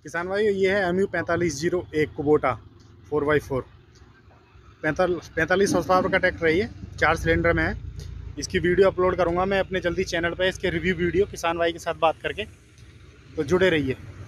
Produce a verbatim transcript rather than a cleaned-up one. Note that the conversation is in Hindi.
किसान भाई ये है एम यू पैंतालीस जीरो एक कुबोटा फोर बाई फोर पैंतालीस पैंतालीस हॉर्स पावर का ट्रैक्टर है ये, चार सिलेंडर में है। इसकी वीडियो अपलोड करूंगा मैं अपने जल्दी चैनल पे, इसके रिव्यू वीडियो किसान भाई के साथ बात करके, तो जुड़े रहिए।